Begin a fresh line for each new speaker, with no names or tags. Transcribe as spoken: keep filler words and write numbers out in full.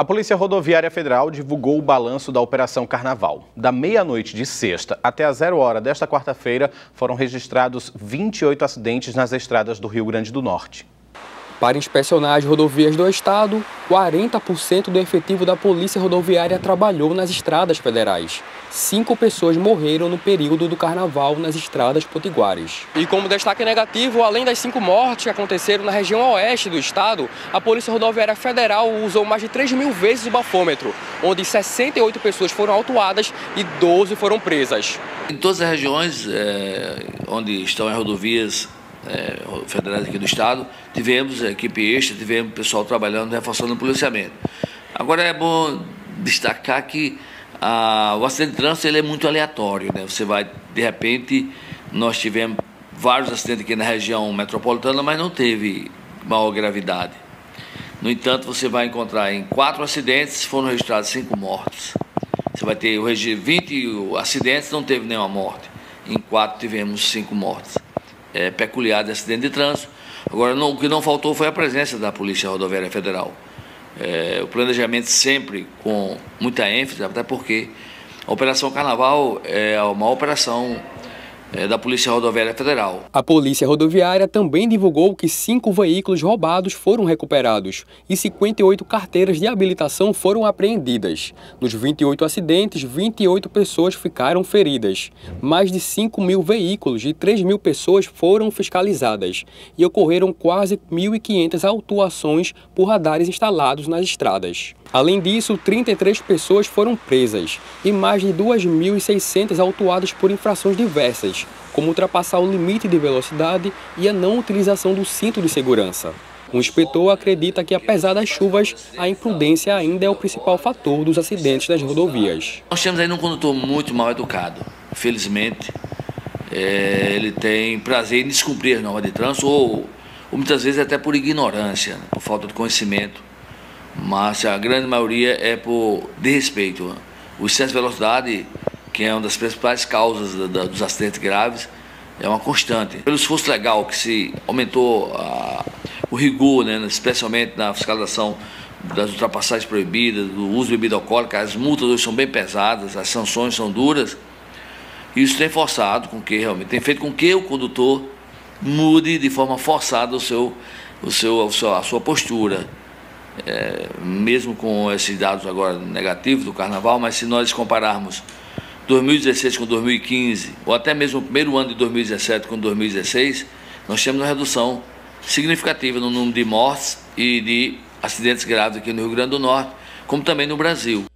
A Polícia Rodoviária Federal divulgou o balanço da Operação Carnaval. Da meia-noite de sexta até a zero hora desta quarta-feira, foram registrados vinte e oito acidentes nas estradas do Rio Grande do Norte.
Para inspecionar as rodovias do estado, quarenta por cento do efetivo da Polícia Rodoviária trabalhou nas estradas federais. Cinco pessoas morreram no período do carnaval nas estradas potiguares. E como destaque negativo, além das cinco mortes que aconteceram na região oeste do estado, a Polícia Rodoviária Federal usou mais de três mil vezes o bafômetro, onde sessenta e oito pessoas foram autuadas e doze foram presas.
Em todas as regiões é, onde estão as rodovias É, federais aqui do estado, tivemos equipe extra, tivemos pessoal trabalhando, reforçando o policiamento. Agora é bom destacar que a, o acidente de trânsito ele é muito aleatório, né? Você vai, de repente, nós tivemos vários acidentes aqui na região metropolitana, mas não teve maior gravidade. No entanto, você vai encontrar em quatro acidentes, foram registrados cinco mortos. Você vai ter vinte acidentes, não teve nenhuma morte. Em quatro tivemos cinco mortes. É peculiar de acidente de trânsito. Agora, não, o que não faltou foi a presença da Polícia Rodoviária Federal. É, o planejamento sempre com muita ênfase, até porque a Operação Carnaval é uma operação é, da Polícia Rodoviária Federal.
A Polícia Rodoviária também divulgou que cinco veículos roubados foram recuperados e cinquenta e oito carteiras de habilitação foram apreendidas. Nos vinte e oito acidentes, vinte e oito pessoas ficaram feridas. Mais de cinco mil veículos e três mil pessoas foram fiscalizadas e ocorreram quase mil e quinhentas autuações por radares instalados nas estradas. Além disso, trinta e três pessoas foram presas e mais de duas mil e seiscentas autuadas por infrações diversas, como ultrapassar o limite de velocidade e a não utilização do cinto de segurança. O inspetor acredita que, apesar das chuvas, a imprudência ainda é o principal fator dos acidentes das rodovias.
Nós temos aí um condutor muito mal educado. Infelizmente, é, ele tem prazer em descumprir as normas de trânsito ou, ou muitas vezes até por ignorância, por falta de conhecimento. Mas a grande maioria é por desrespeito. O excesso de velocidade, que é uma das principais causas da, da, dos acidentes graves, é uma constante. Pelo esforço legal que se aumentou a, o rigor, né, especialmente na fiscalização das ultrapassagens proibidas, do uso de bebida alcoólica, as multas hoje são bem pesadas, as sanções são duras. Isso tem forçado com que realmente tem feito com que o condutor mude de forma forçada o seu, o seu, a sua postura. É, mesmo com esses dados agora negativos do carnaval, mas se nós compararmos dois mil e dezesseis com dois mil e quinze, ou até mesmo o primeiro ano de dois mil e dezessete com dois mil e dezesseis, nós temos uma redução significativa no número de mortes e de acidentes graves aqui no Rio Grande do Norte, como também no Brasil.